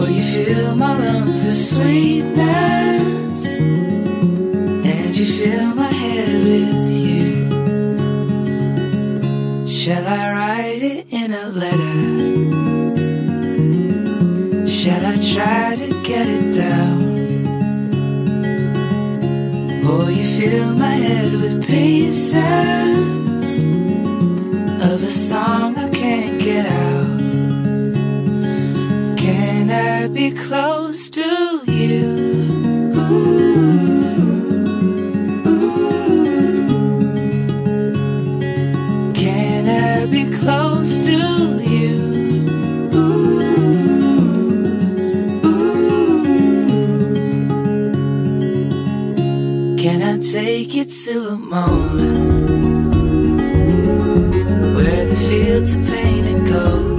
Oh, you fill my lungs with sweetness, and you fill my head with you. Shall I write it in a letter? Shall I try to get it down? Oh, you fill my head with pieces of a song I can't get out. Can I be close to you? Ooh, ooh. Can I be close to you? Ooh, ooh. Can I take you to a moment where the fields are painted gold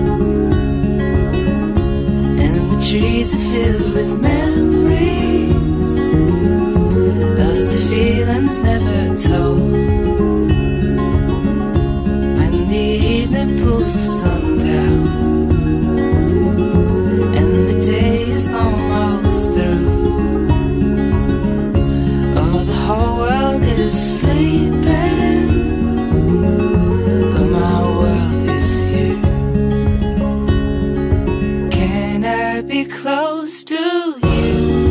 and the trees are filled with memories of the feelings never told? When the evening pulls the sun down and the day is almost through, oh, the whole world is sleeping, but my world is you. Can I be close to you?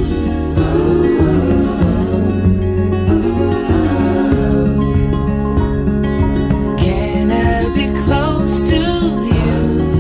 Can I be close to you?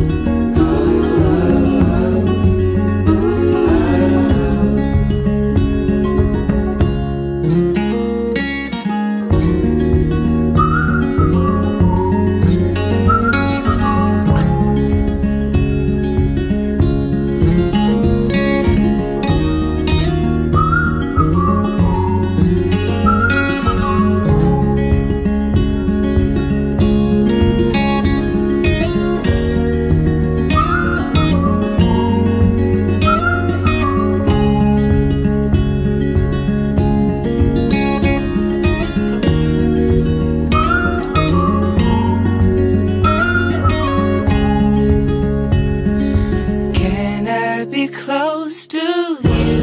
Can I be close to you?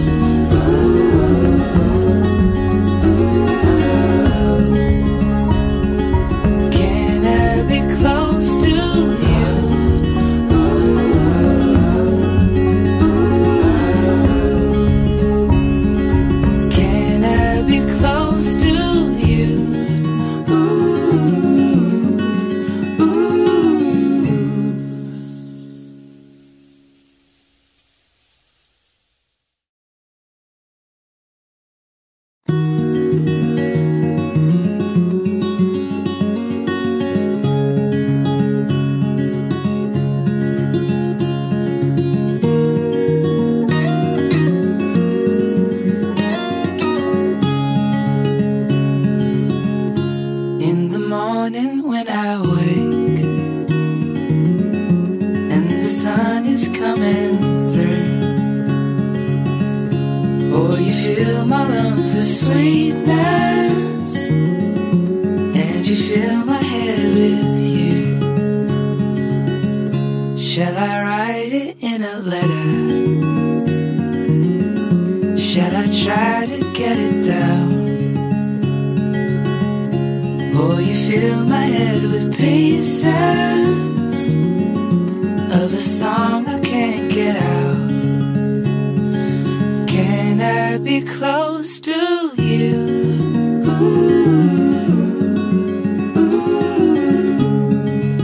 Can I be close to you? Can I be close to you? In the morning when I wake and the sun is coming through, oh, you fill my lungs with sweetness, and you fill my head with you. Shall I write it in a letter? Shall I try to get it down? Oh, you fill my head with pieces of a song I can't get out. Can I be close to you? Ooh, ooh.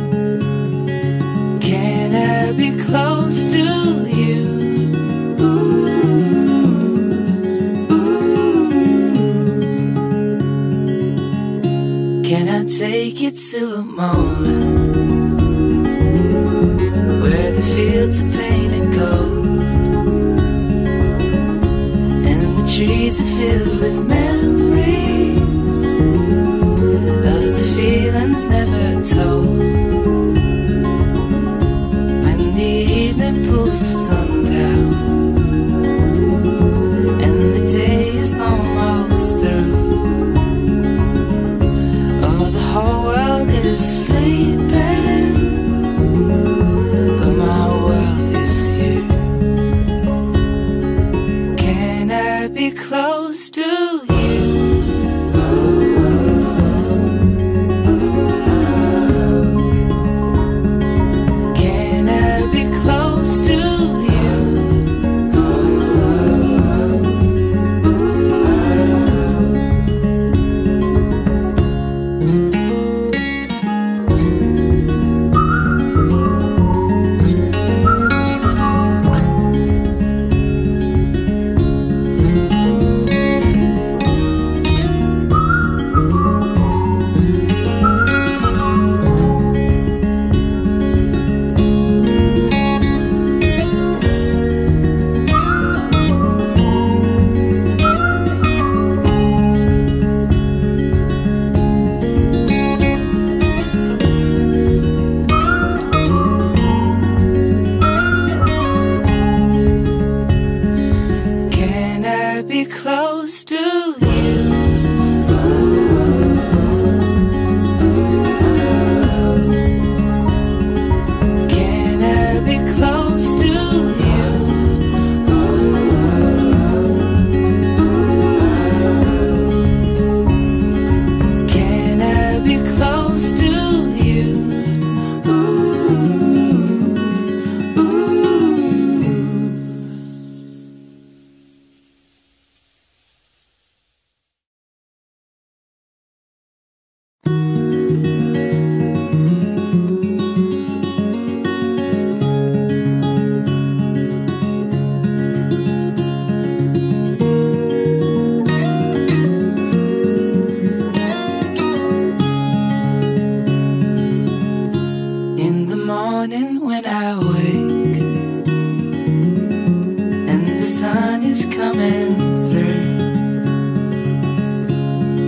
Can I be close to you? Ooh, ooh. Can I take you to a moment where the fields are painted gold and the trees are filled with memories of the feelings never told? When the evening pulls the sun down and the day is almost through, oh, the whole world is sleeping, but my world is you.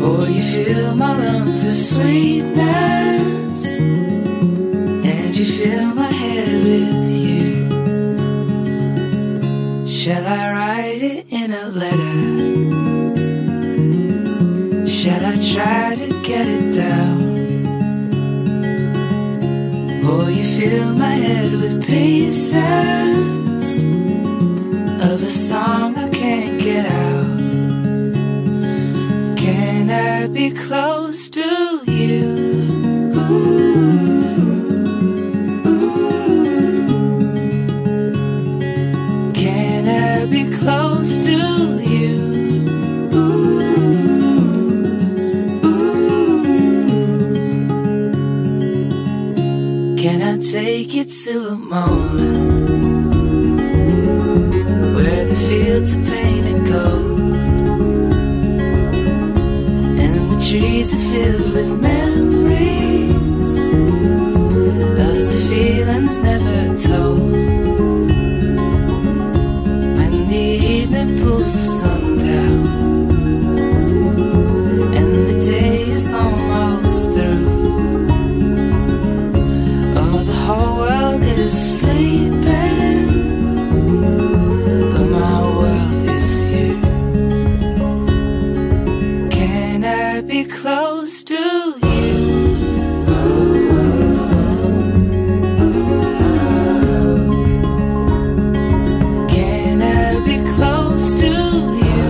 Oh, you fill my lungs with sweetness, and you fill my head with you. Shall I write it in a letter? Shall I try to get it down? Oh, you fill my head with pieces of a song I can't get out. Can I be close to you? Ooh, ooh. Can I be close to you? Ooh, ooh. Can I take you to a moment where the fields are painted gold and the trees are filled with memories of the feelings never told? When the evening pulls the sun down and the day is almost through, oh, the whole world is sleeping, but my world is you. Can I be close to you? Can I be close to you?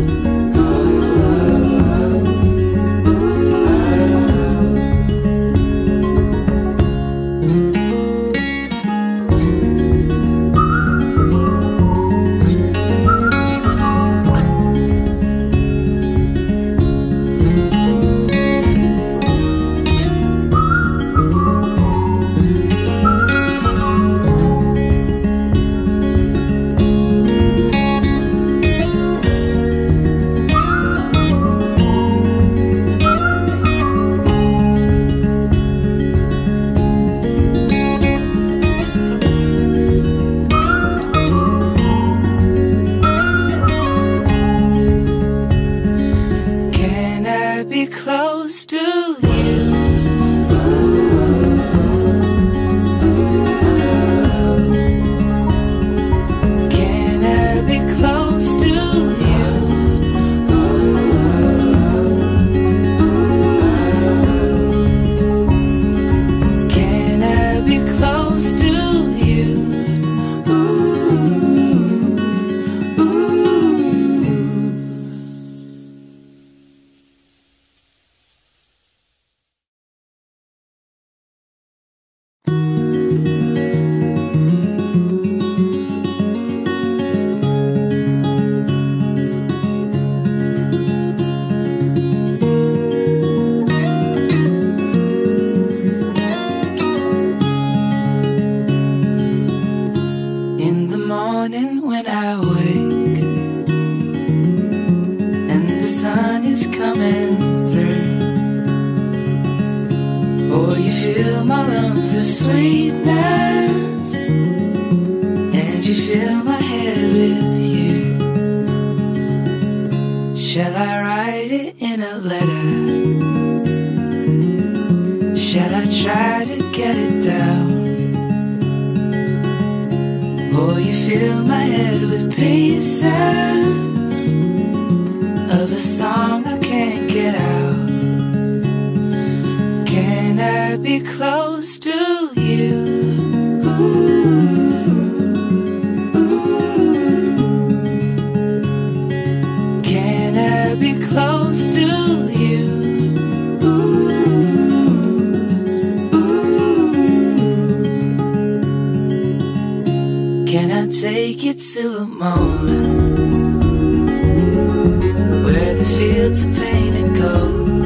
Can I be close to you? Can I be close to you? Can I be close to you? In the morning when I wake and the sun is coming through, oh, you fill my lungs with sweetness, and you fill my head with you. Shall I write it in a letter? Shall I try to get it down? Oh, you fill my head with pieces of a song I can't get out. Can I be close to you? Ooh, ooh. Can I be close to you? Ooh, ooh. Can I take you to a moment where the fields are painted gold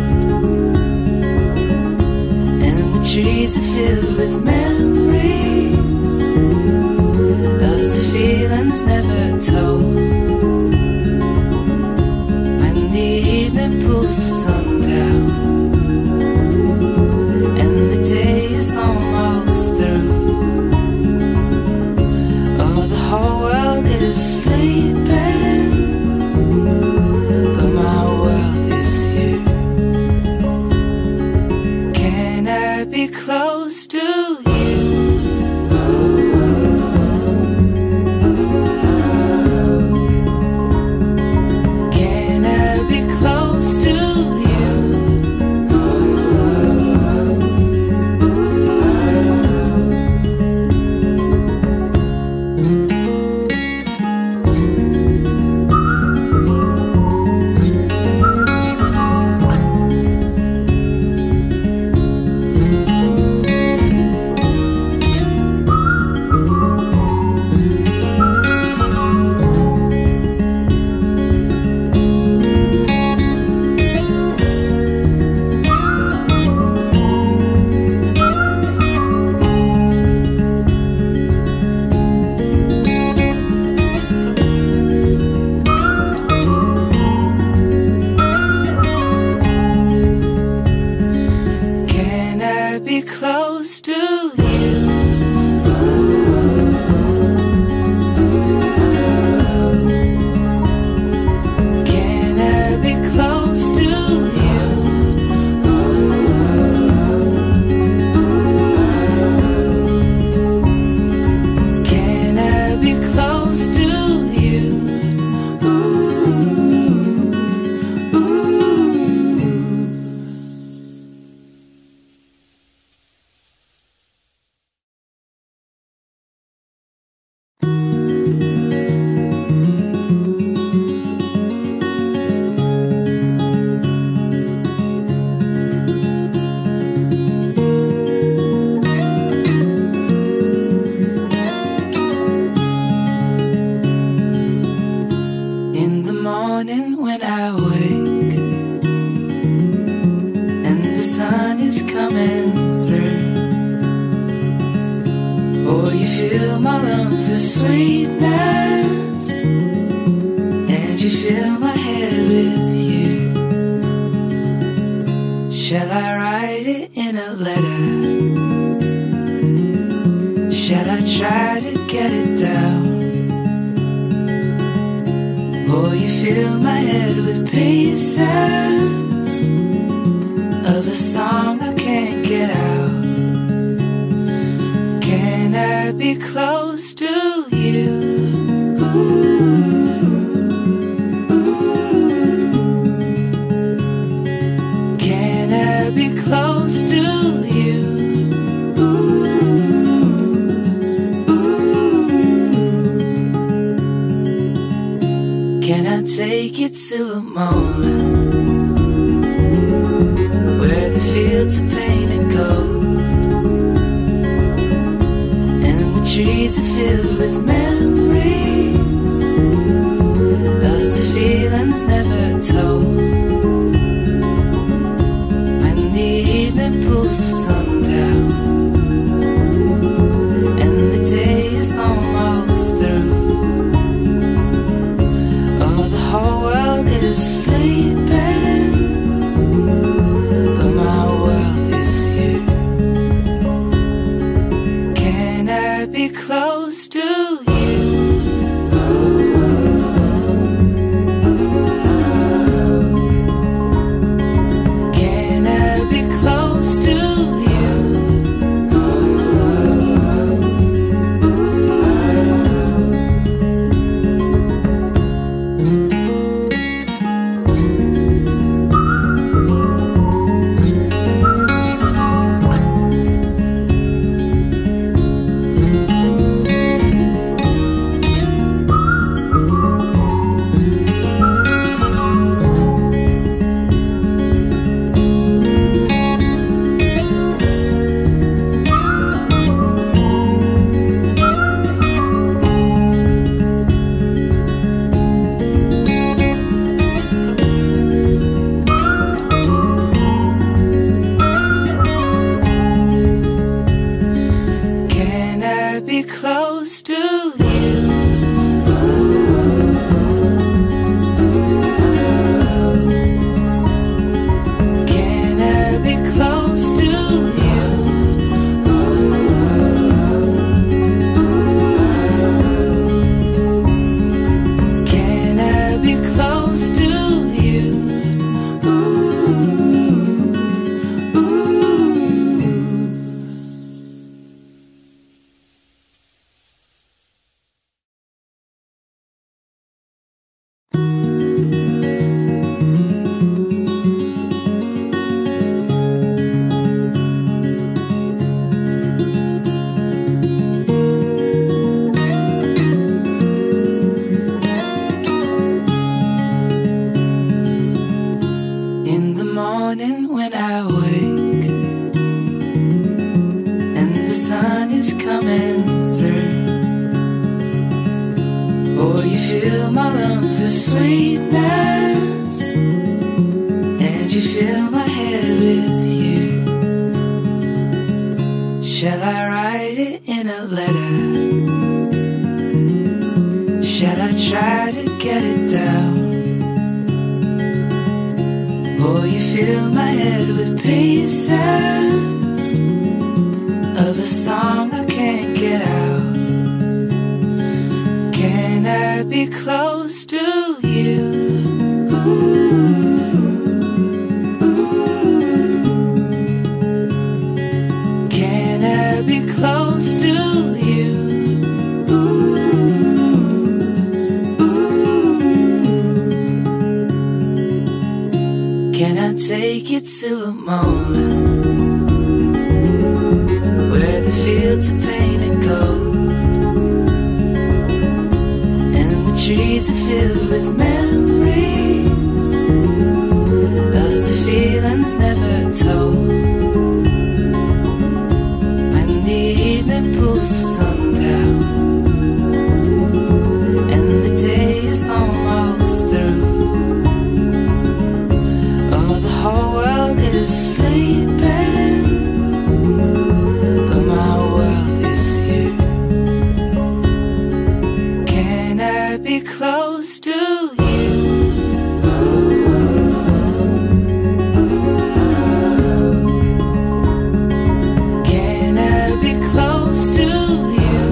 and the trees are filled with memories of the feelings never told? When the evening pulls the sun down and the day is almost through, oh, the whole world is sleeping, but my world is you. with sweetness, and you fill my head with you. Shall I write it in a letter? Shall I try to get it down? Or you fill my head with pieces of a song I can't get out? Can I be close to you? Can I be close to you? Can I take you to a moment where the fields are painted gold and the trees are filled with memories of the feelings never told? When the evening pulls the sun down and the day is almost through, the whole world is sleeping, but my world is you. Can I be close to you? Can I be close to you? Close to you. Can I be close to you? Can I be close to you? When I wake and the sun is coming through, or you fill my lungs with sweetness and you fill my head with you. Shall I write it in a letter? Shall I try to get it down? Or you fill my head with pieces of a song I can't get out? Can I be close to you? Can I be close to you? Can I take you to a moment where the fields are painted gold and the trees are filled with memories of the feelings never told? When the evening pulls the sun down and the day is almost through, the whole world is sleeping, but my world is you. be close to you? Can I be close to you?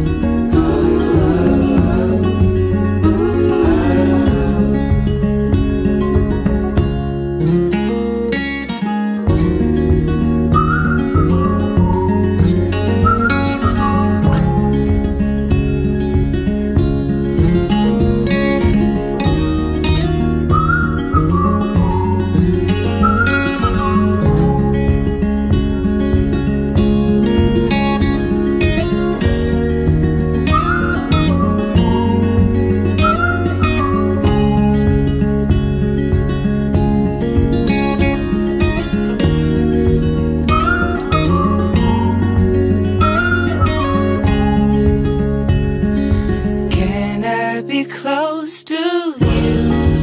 Be close to you.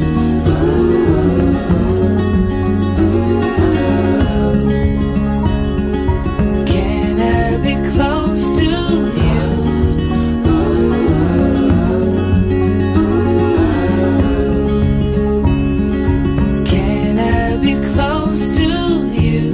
Can I be close to you? Can I be close to you?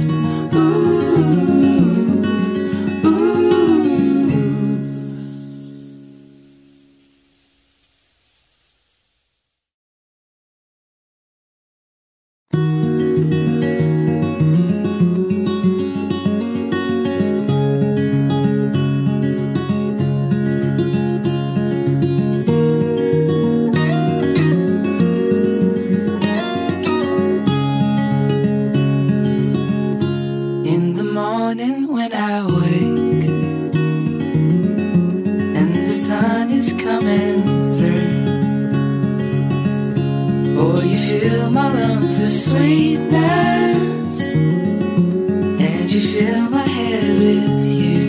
In the morning when I wake and the sun is coming through, oh, you fill my lungs with sweetness and you fill my head with you.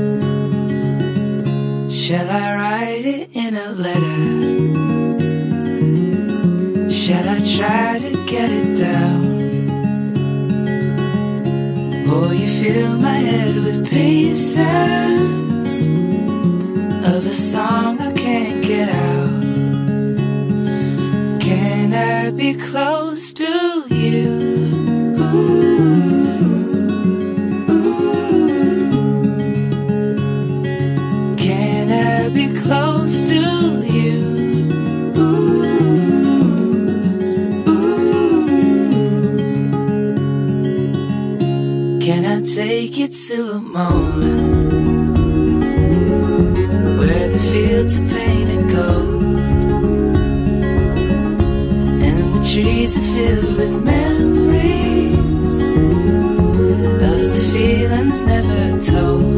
Shall I write it in a letter? Shall I try to get it down? Oh, you fill my head with pieces of a song I can't get out. Can I be close to you? Can I be close to you? Can I take you to a moment where the fields are painted gold and the trees are filled with memories of the feelings never told?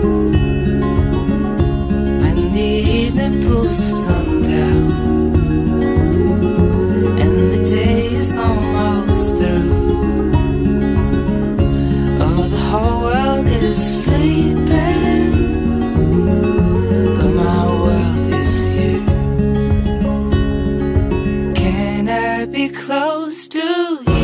When the evening pulls the sun down and the day is almost through, the whole world is sleeping, but my world is you. Can I be close to you?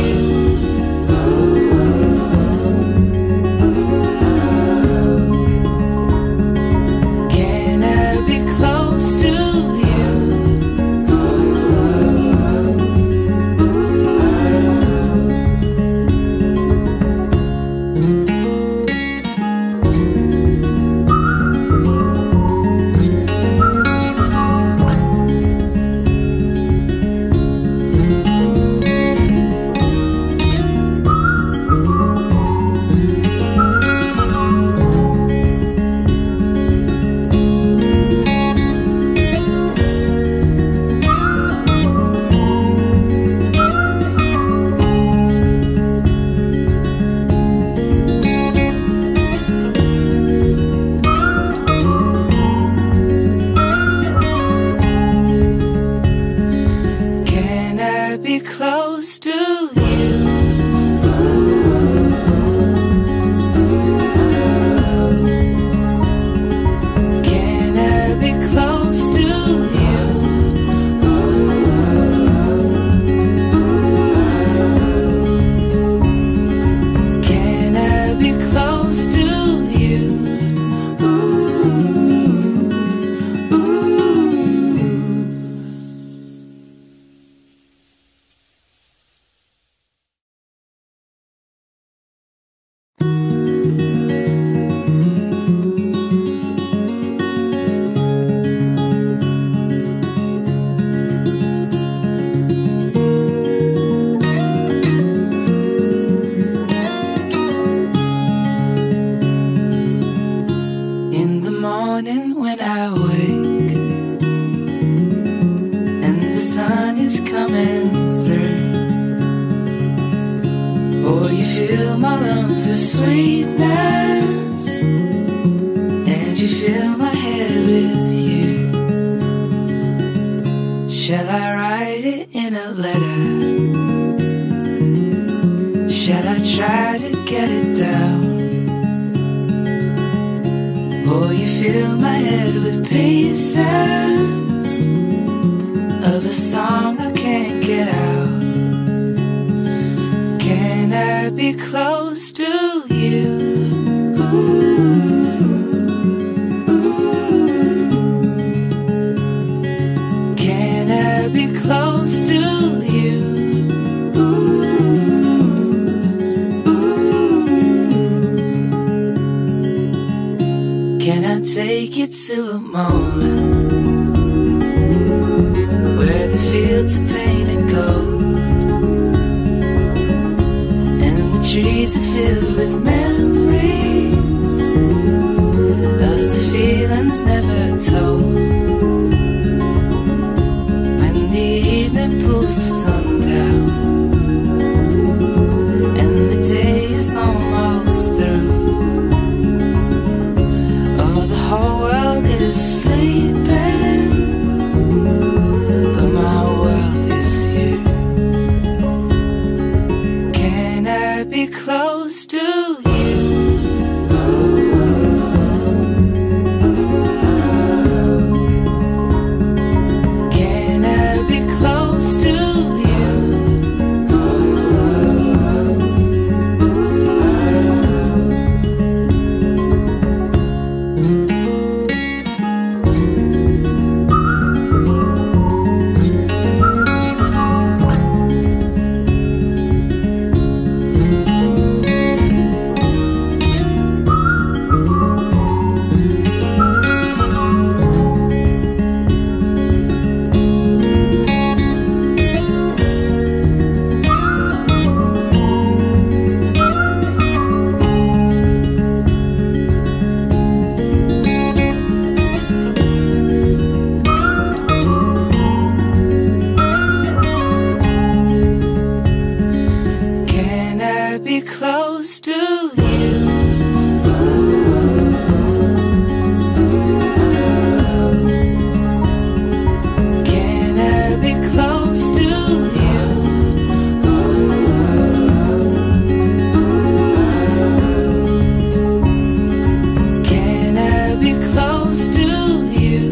sweetness, and you fill my head with you. Shall I write it in a letter? Shall I try to get it down? Boy, you fill my head with pieces of a song I can't get out. Can I be close to you? Ooh, ooh. Can I be close to you? Ooh, ooh. Can I take you to a moment where the fields are painted gold and the trees are filled with memories of the feelings never told? When the evening pulls the sun down and the day is almost through, oh, the whole world is sleeping, but my world is you. Can I be close to you? Can I be close to you? Can I be close to you? Can I be close to you? Can I be close to you?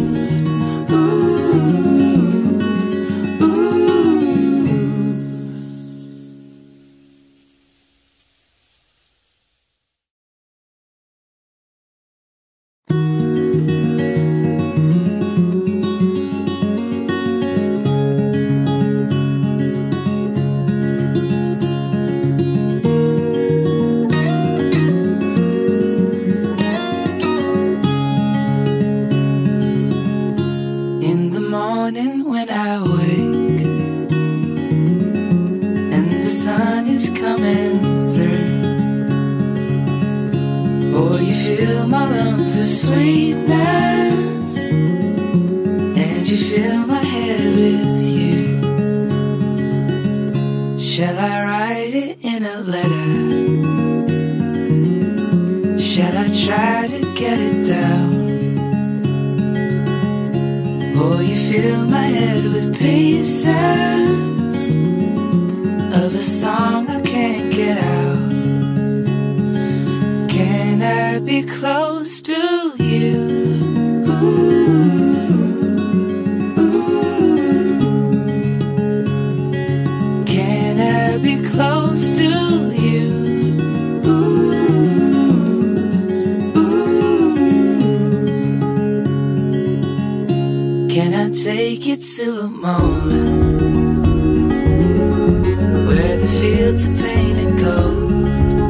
In the morning when I wake and the sun is coming through, boy, you fill my lungs with sweetness, and you fill my head with you. Shall I write it in a letter? Shall I try to get it down? Boy, you fill my head with pieces of a song I can't get out. Can I be close to you? Ooh, ooh. Can I be close to you? Ooh, ooh. Can I take you to a moment where the fields are painted gold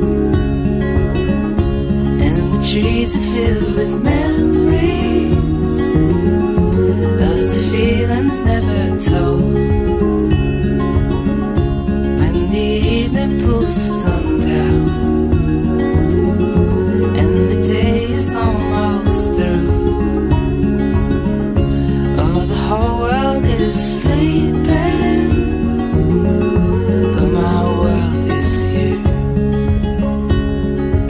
and the trees are filled with memories of the feelings never told? When the evening pulls the sun down and the day is almost through, oh, the whole world is sleeping, but my world is you.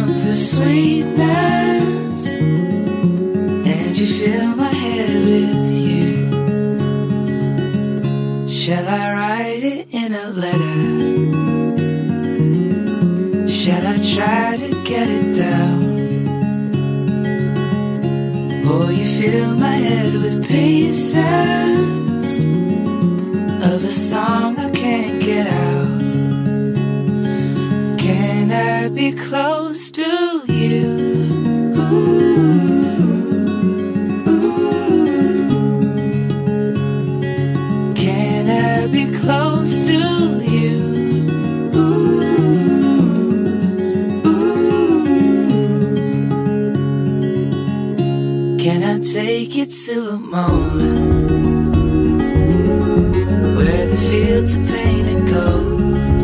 lungs with sweetness, and you fill my head with you. Shall I write it in a letter? Shall I try to get it down? Boy, you fill my head with pieces of a song I can't get out. Can I be close to you? Ooh, ooh. Can I be close to you? Ooh, ooh. Can I take you to a moment where the fields are painted gold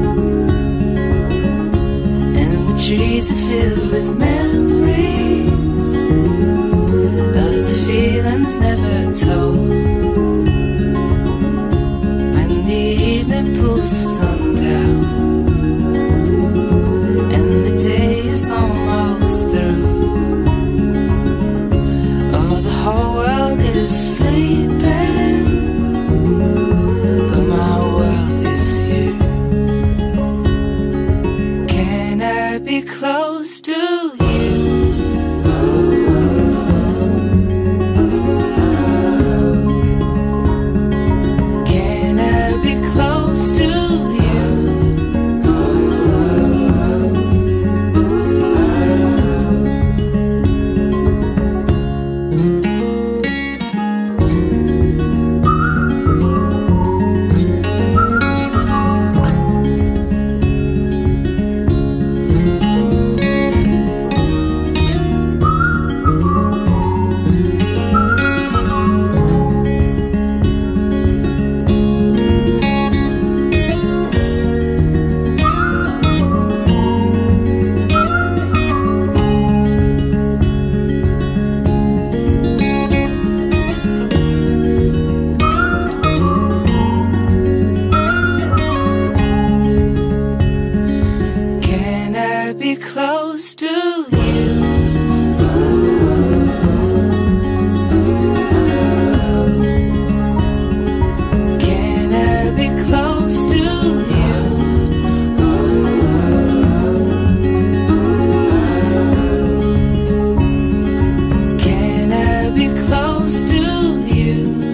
and the trees are filled with memories of the feelings never told? When the evening pulls the sun down and the day is almost through, oh, the whole world is sleeping, but my world is you. Can I be close to you? Can I be close to you? Can I be close to you? Can I be close to you? Can I be close to you?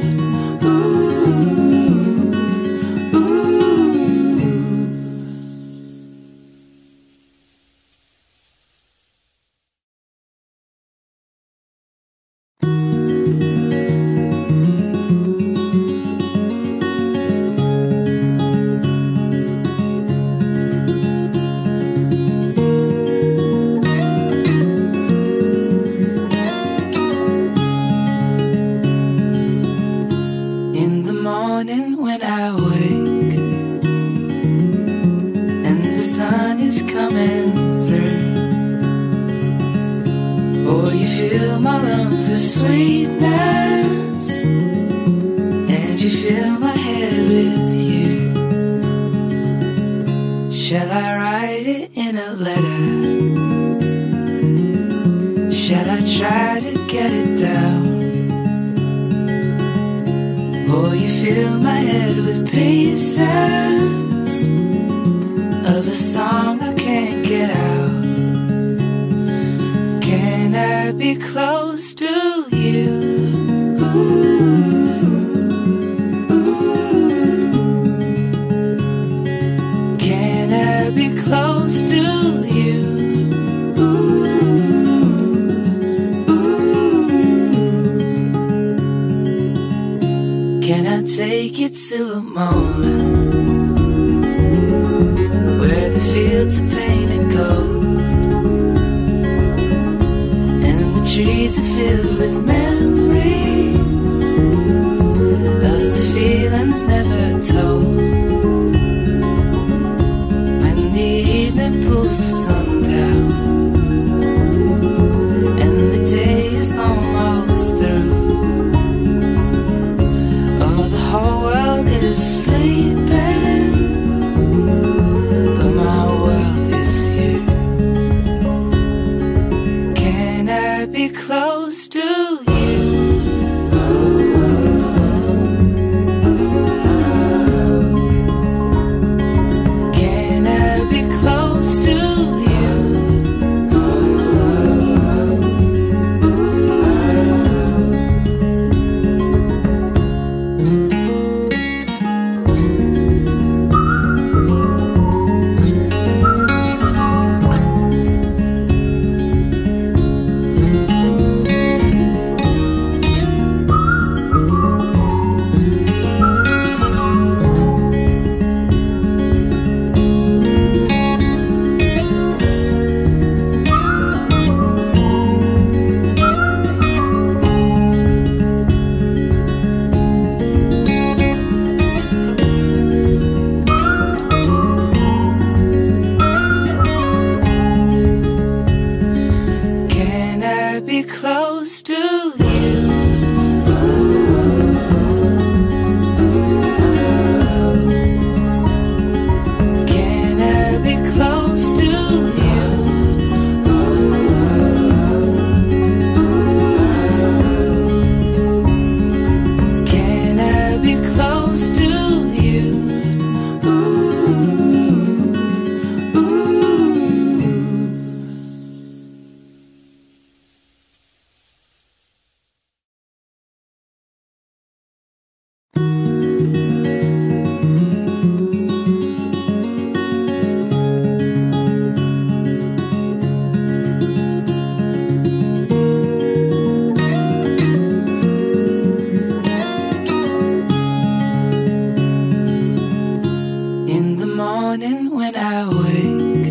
In the morning when I wake and the sun is coming through, oh, you fill my lungs with sweetness, and you fill my head with you. Shall I write it in a letter? Shall I try to get it down? Oh, you fill my head with pieces of a song I can't get out. Can I be close to you? Ooh, ooh. Can I be close to you? Ooh, ooh. Can I take you to a moment where the fields are painted gold and the trees are filled with memories of the feelings never told? When the evening pulls the sun down and the day is almost through, oh, the whole world is sleeping, but my world is you. be close to you? Can I be close to you? Can I be close to you? In the morning when I wake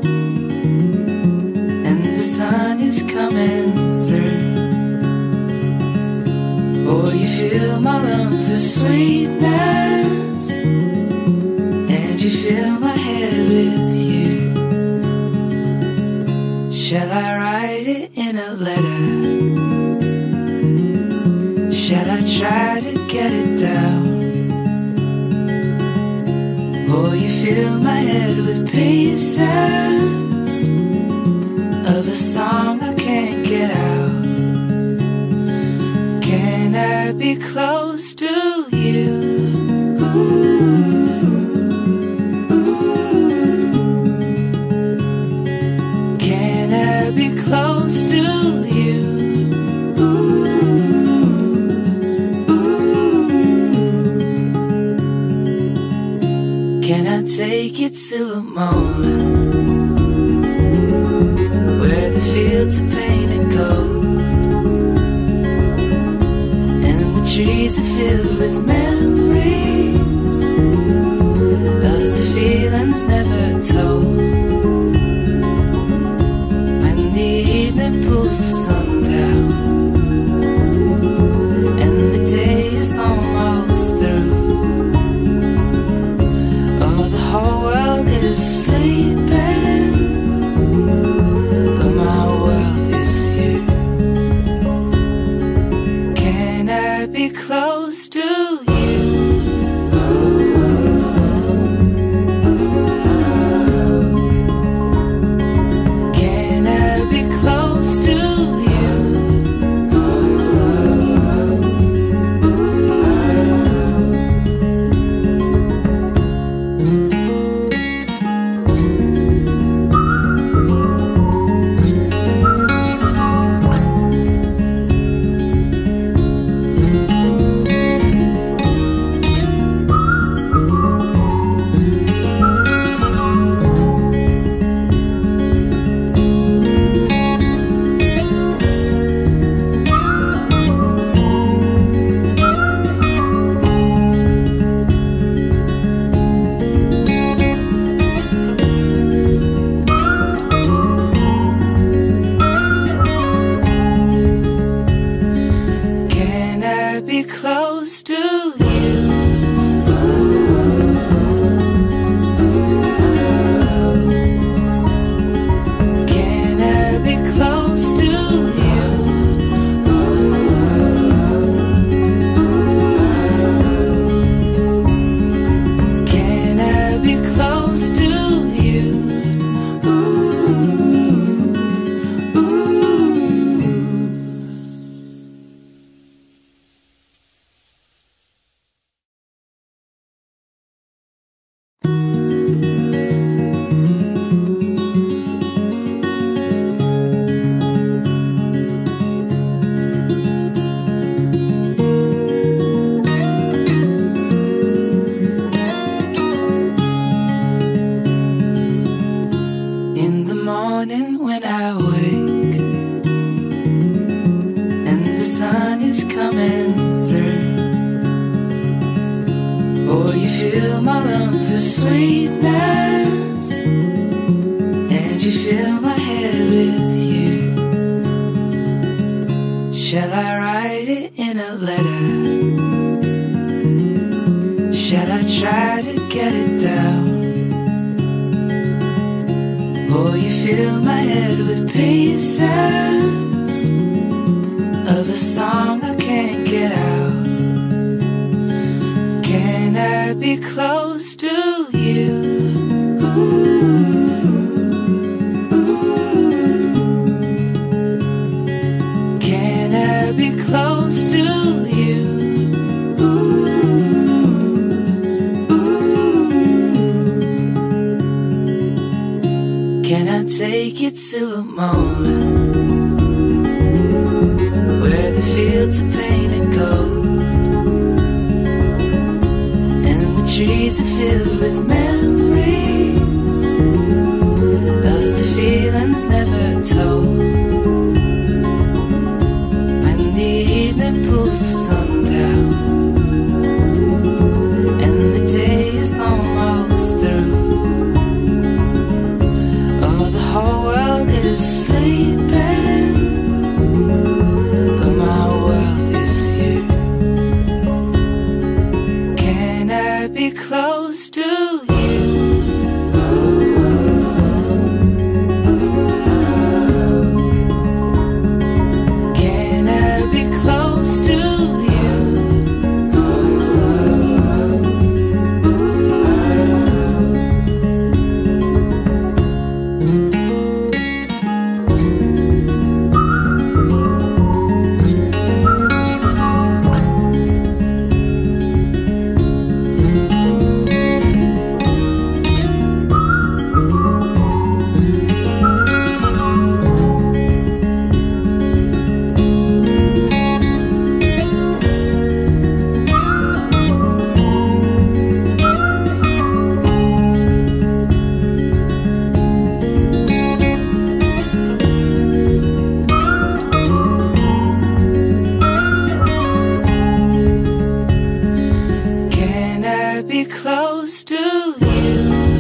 and the sun is coming through, oh, you fill my lungs with sweetness and you fill my head with you. Shall I write it in a letter? Shall I try to get it down? Oh, you fill my head with pieces of a song I can't get out. Can I be close to you? Can I be close to you? Can I take you to a moment where the fields are painted gold and the trees are filled with memories of the feelings never told? When the evening pulls the sun down and the day is almost through, the whole world is sleeping, but my world is you. Can I be close to you? Can I be close to you? Be close to you. Can I be close to you? Can I be close to you? In the morning when I wake and the sun is coming through, oh, you fill my lungs with sweetness and you fill my head with you. Shall I write it in a letter? Shall I try to get it down? Oh, you fill my head with pieces a song I can't get out. Can I be close to you? Can I be close to you? Can I take you to a moment where the fields are painted gold and the trees are filled with memories of the feelings never told? When the evening pulls the sun down and the day is almost through, oh, the whole world is sleeping, but my world is you. Can I be close to you? Can I be close to you? Can I be close to you?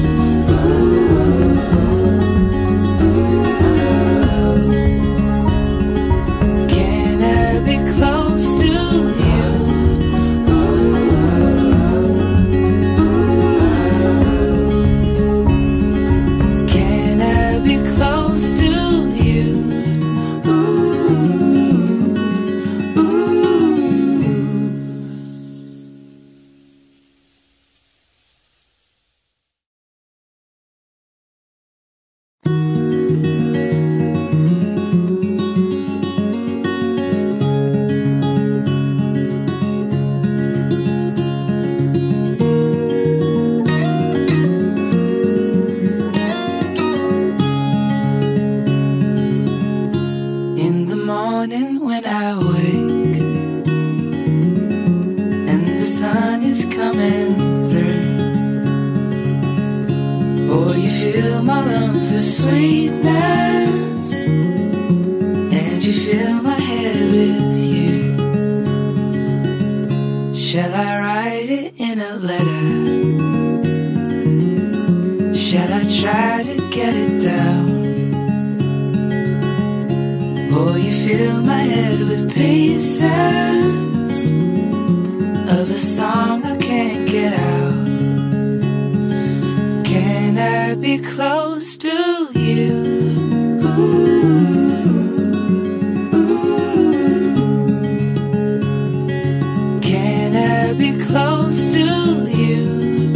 Can I be close to you? Can I be close to you? In the morning when I wake and the sun is coming through, oh, you fill my lungs with sweetness and you fill my head with you. Shall I write it in a letter? Shall I try to get it down? Oh, you fill my head with pieces of a song I can't get out. Can I be close to you? Can I be close to you?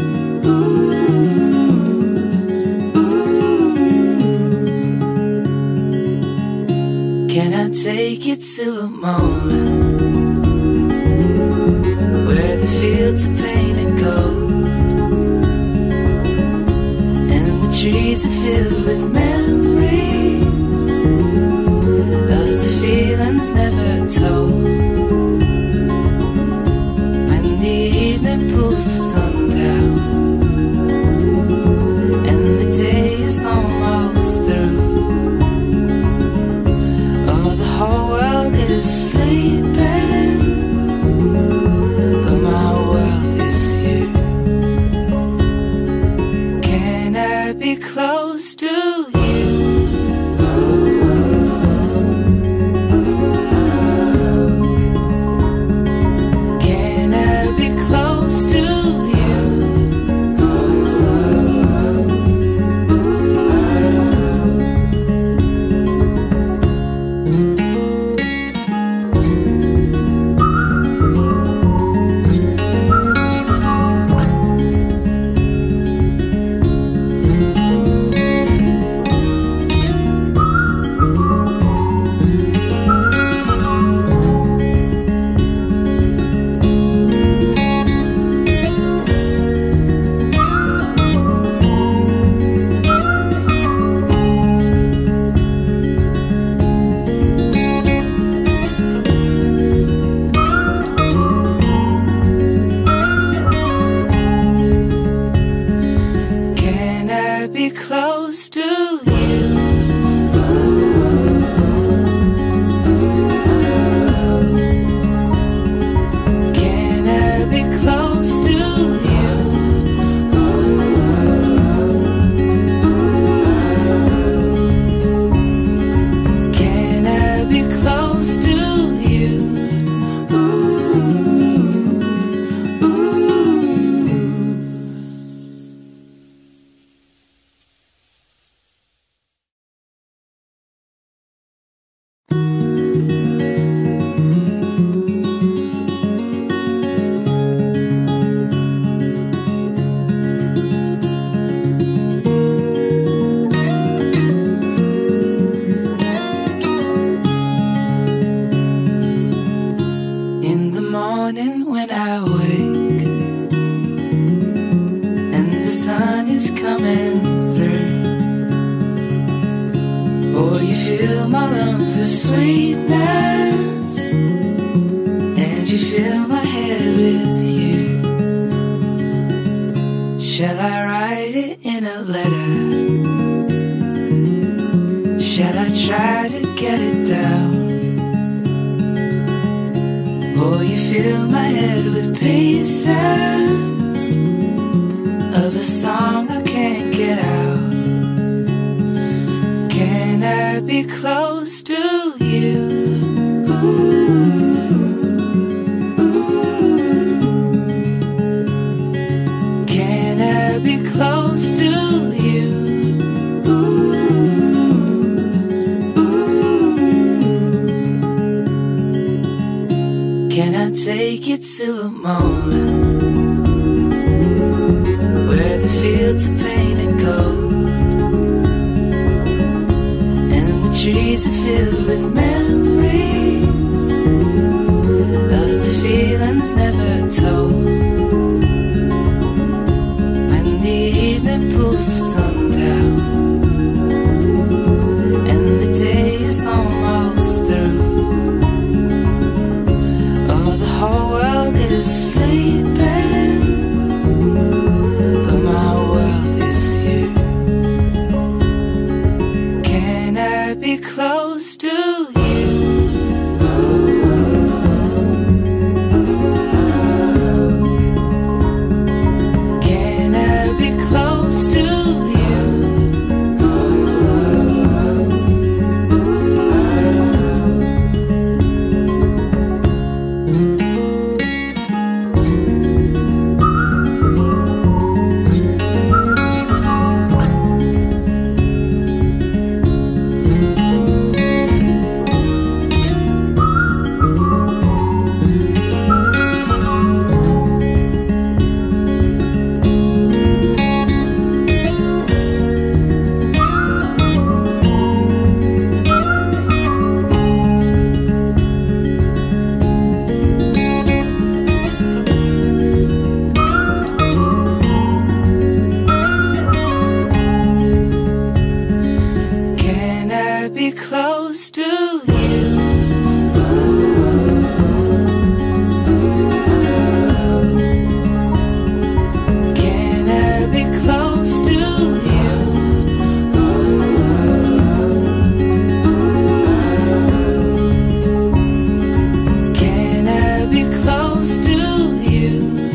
Can I take you to a moment where the fields are painted gold and the trees are filled with memories of the feelings never told? When the evening pulls the sun down and the day is almost through, oh, the whole world is sleeping, but my world is you. Can I be close to you? Can I be close to you? morning when I wake and the sun is coming through, oh, you fill my lungs with sweetness and you fill my head with you. Shall I write it in a letter? Shall I try to get it down? Oh, you fill my head with pieces of a song I can't get out. Can I be close to you? Ooh, ooh. Can I be close to you? Can I take you to a moment where the fields are painted gold and the trees are filled with memories of the feelings never told? When the evening pulls the sun down and the day is almost through, the whole world is sleeping, but my world is you. Can I be close to you? Can I be close to you? Be close to you. Can I be close to you? Can I be close to you?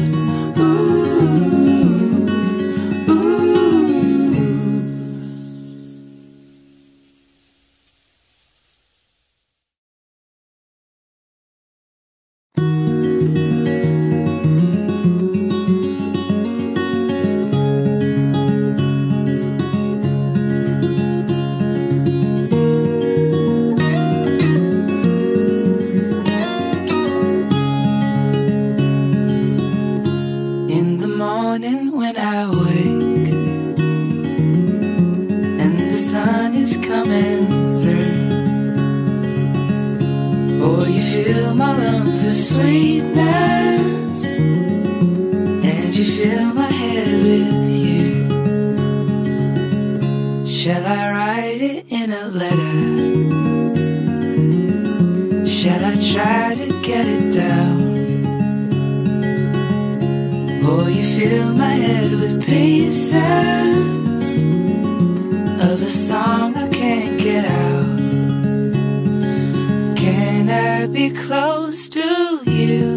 When I wake and the sun is coming through, oh, you fill my lungs with sweetness and you fill my head with you. Shall I write it in a letter? Shall I try to get it down? Oh, you fill my head with pieces of a song I can't get out. Can I be close to you?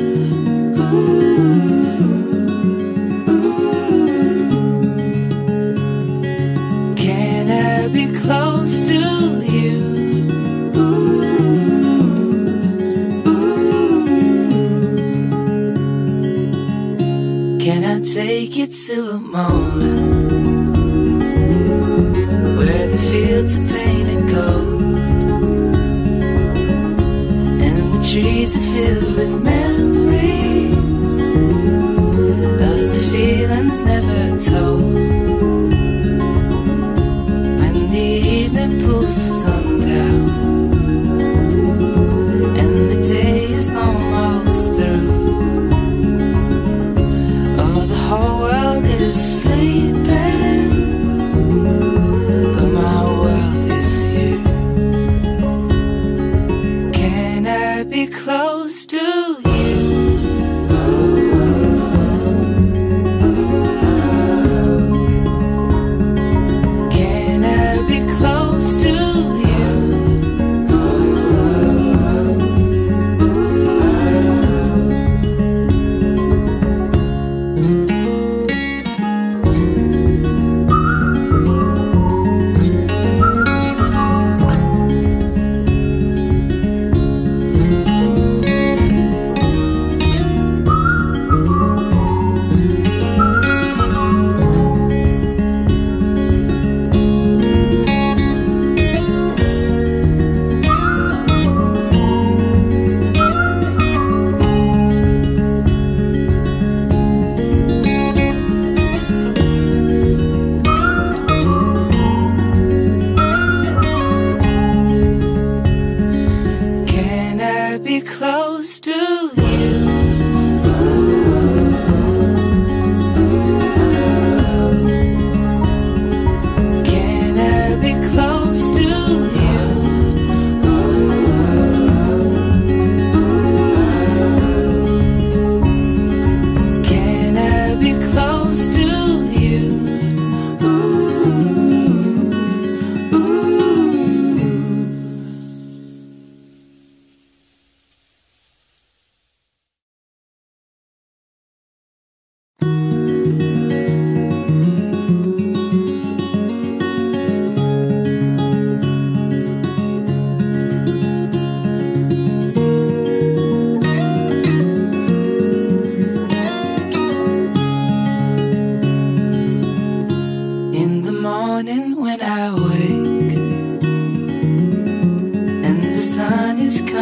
Ooh, ooh. Can I be close to you? Can I take you to a moment where the fields are painted gold and the trees are filled with memories of the feelings never told? When the evening pulls the sun down and the day is almost through,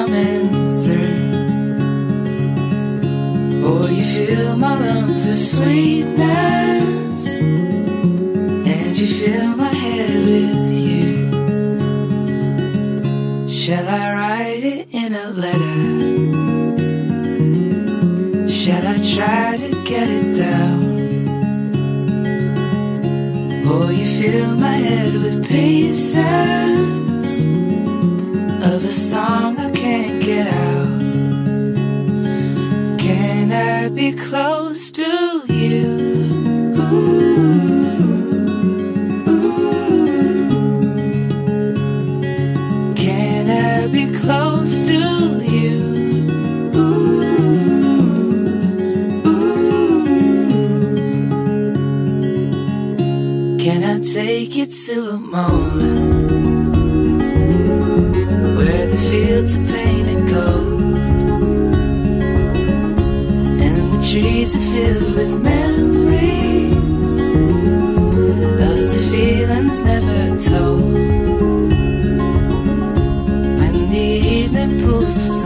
coming through. Oh, you fill my lungs with sweetness, and you fill my head with you. Shall I write it in a letter? Shall I try to get it down? Oh, you fill my head with pieces of a song I can't get out. Can I be close to you? Ooh, ooh. Can I be close to you? Can I take you to a moment where the fields are painted gold and the trees are filled with memories of the feelings never told? When the evening pulls us